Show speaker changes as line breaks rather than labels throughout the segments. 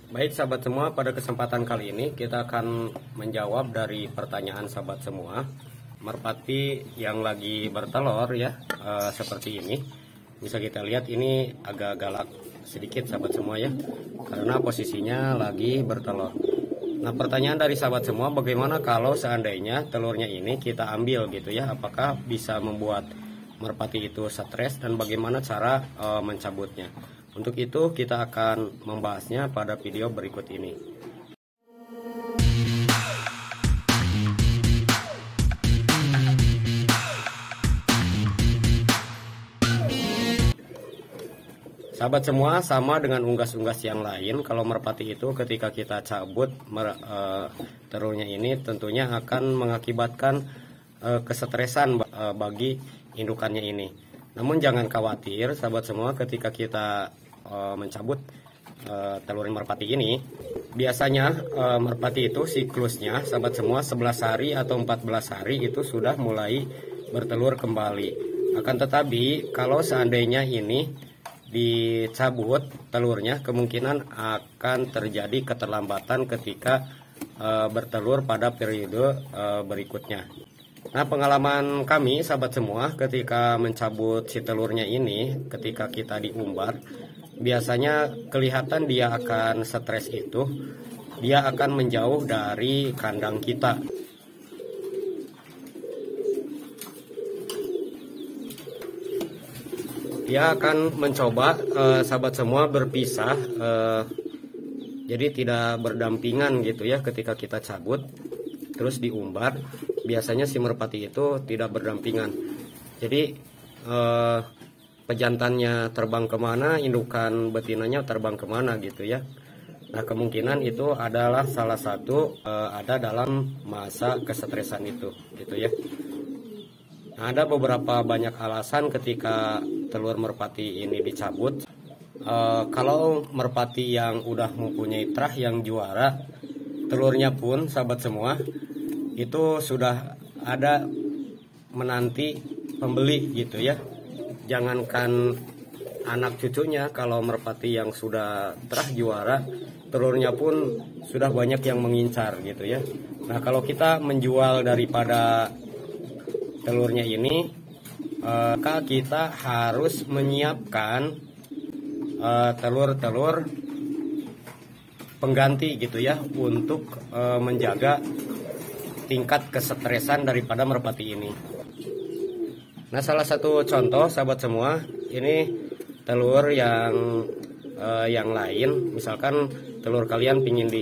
Baik sahabat semua, pada kesempatan kali ini kita akan menjawab dari pertanyaan sahabat semua. Merpati yang lagi bertelur ya, seperti ini. Bisa kita lihat ini agak galak sedikit sahabat semua ya, karena posisinya lagi bertelur. Nah, pertanyaan dari sahabat semua, bagaimana kalau seandainya telurnya ini kita ambil gitu ya, apakah bisa membuat merpati itu stres dan bagaimana cara mencabutnya? Untuk itu kita akan membahasnya pada video berikut ini. Sahabat semua, sama dengan unggas-unggas yang lain, kalau merpati itu ketika kita cabut telurnya ini tentunya akan mengakibatkan kesetresan bagi indukannya ini. Namun jangan khawatir sahabat semua, ketika kita mencabut telur merpati ini, biasanya merpati itu siklusnya sahabat semua 11 hari atau 14 hari itu sudah mulai bertelur kembali. Akan tetapi kalau seandainya ini dicabut telurnya, kemungkinan akan terjadi keterlambatan ketika bertelur pada periode berikutnya. Nah, pengalaman kami sahabat semua ketika mencabut si telurnya ini, ketika kita diumbar, biasanya kelihatan dia akan stres itu, dia akan menjauh dari kandang kita. Dia akan mencoba sahabat semua berpisah, jadi tidak berdampingan gitu ya ketika kita cabut terus diumbar. Biasanya si merpati itu tidak berdampingan, jadi pejantannya terbang kemana, indukan betinanya terbang kemana gitu ya. Nah, kemungkinan itu adalah salah satu ada dalam masa kesetresan itu gitu ya. Nah, ada beberapa banyak alasan ketika telur merpati ini dicabut. Kalau merpati yang udah mempunyai trah yang juara, telurnya pun sahabat semua itu sudah ada menanti pembeli gitu ya. Jangankan anak cucunya, kalau merpati yang sudah terah juara, telurnya pun sudah banyak yang mengincar gitu ya. Nah, kalau kita menjual daripada telurnya ini, maka kita harus menyiapkan telur-telur pengganti gitu ya, untuk menjaga tingkat kesetresan daripada merpati ini. Nah, salah satu contoh sahabat semua, ini telur yang lain, misalkan telur kalian pingin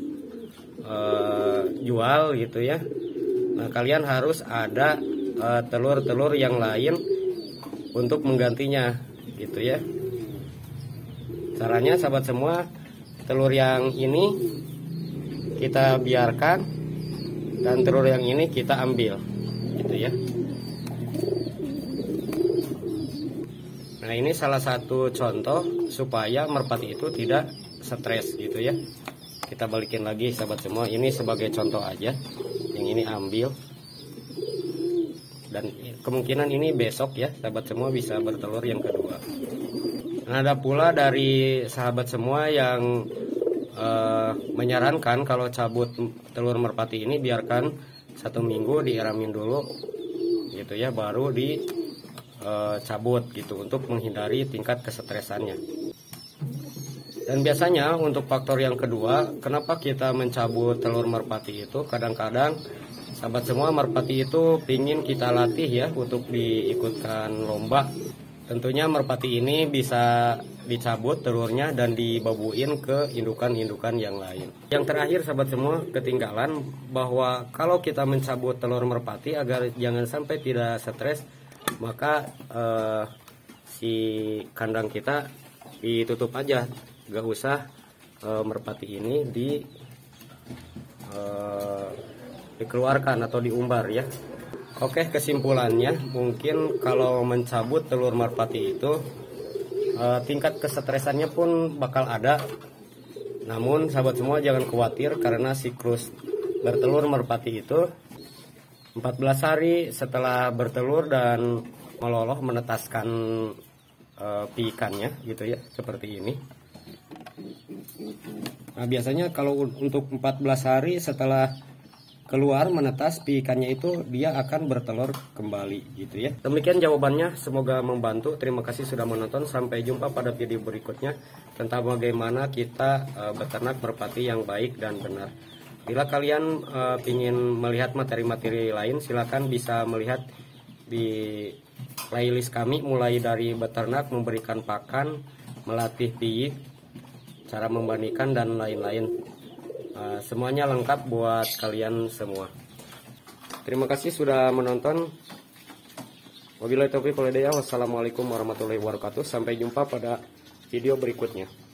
dijual gitu ya. Nah, kalian harus ada telur-telur yang lain untuk menggantinya gitu ya. Caranya sahabat semua, telur yang ini kita biarkan dan telur yang ini kita ambil gitu ya. Nah, ini salah satu contoh supaya merpati itu tidak stres gitu ya. Kita balikin lagi sahabat semua, ini sebagai contoh aja. Yang ini ambil, dan kemungkinan ini besok ya sahabat semua bisa bertelur yang kedua. Nah, ada pula dari sahabat semua yang menyarankan kalau cabut telur merpati ini biarkan 1 minggu diiramin dulu gitu ya, baru dicabut gitu untuk menghindari tingkat kesetresannya. Dan biasanya untuk faktor yang kedua, kenapa kita mencabut telur merpati itu, kadang-kadang sahabat semua merpati itu pingin kita latih ya untuk diikutkan lomba. Tentunya merpati ini bisa dicabut telurnya dan dibabuin ke indukan-indukan yang lain. Yang terakhir sahabat semua, ketinggalan bahwa kalau kita mencabut telur merpati agar jangan sampai tidak stres, maka si kandang kita ditutup aja, gak usah merpati ini dikeluarkan atau diumbar ya. Oke, kesimpulannya mungkin kalau mencabut telur merpati itu tingkat kesetresannya pun bakal ada. Namun sahabat semua jangan khawatir, karena siklus bertelur merpati itu 14 hari setelah bertelur dan meloloh menetaskan piikannya gitu ya, seperti ini. Nah, biasanya kalau untuk 14 hari setelah keluar menetas ikannya itu dia akan bertelur kembali gitu ya. Demikian jawabannya, semoga membantu. Terima kasih sudah menonton. Sampai jumpa pada video berikutnya tentang bagaimana kita beternak merpati yang baik dan benar. Bila kalian ingin melihat materi-materi lain, silakan bisa melihat di playlist kami, mulai dari beternak, memberikan pakan, melatih piyik, cara membandingkan dan lain-lain. Semuanya lengkap buat kalian semua. Terima kasih sudah menonton. Wabillahi taufiq wal hidayah. Wassalamualaikum warahmatullahi wabarakatuh. Sampai jumpa pada video berikutnya.